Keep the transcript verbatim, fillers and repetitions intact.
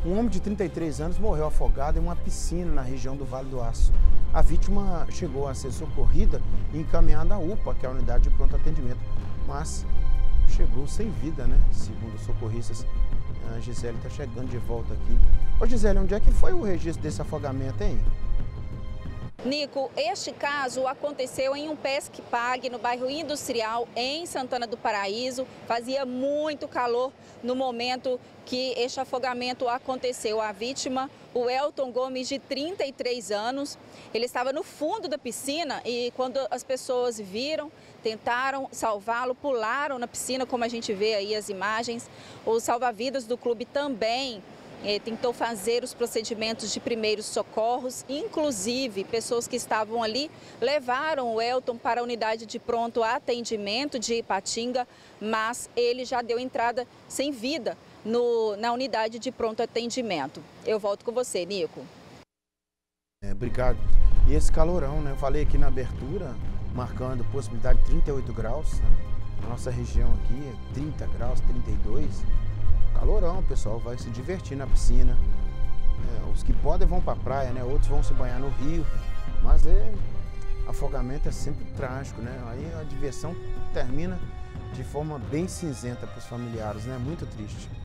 Um homem de trinta e três anos morreu afogado em uma piscina na região do Vale do Aço. A vítima chegou a ser socorrida e encaminhada à U P A, que é a unidade de pronto atendimento, mas chegou sem vida, né? Segundo os socorristas. A Gisele está chegando de volta aqui. Ô Gisele, onde é que foi o registro desse afogamento, hein? Nico, este caso aconteceu em um pesque-pague no bairro Industrial, em Santana do Paraíso. Fazia muito calor no momento que este afogamento aconteceu. A vítima, o Elton Gomes, de trinta e três anos, ele estava no fundo da piscina e quando as pessoas viram, tentaram salvá-lo, pularam na piscina, como a gente vê aí as imagens. Os salva-vidas do clube também Eh, tentou fazer os procedimentos de primeiros socorros, inclusive pessoas que estavam ali levaram o Elton para a unidade de pronto atendimento de Ipatinga, mas ele já deu entrada sem vida no, na unidade de pronto atendimento. Eu volto com você, Nico. É, obrigado. E esse calorão, né? Eu falei aqui na abertura, marcando possibilidade de trinta e oito graus, né? Na nossa região aqui é trinta graus, trinta e dois. Calorão, o pessoal vai se divertir na piscina. É, os que podem vão para a praia, né? Outros vão se banhar no rio. Mas é, afogamento é sempre trágico, né? Aí a diversão termina de forma bem cinzenta para os familiares, né? Muito triste.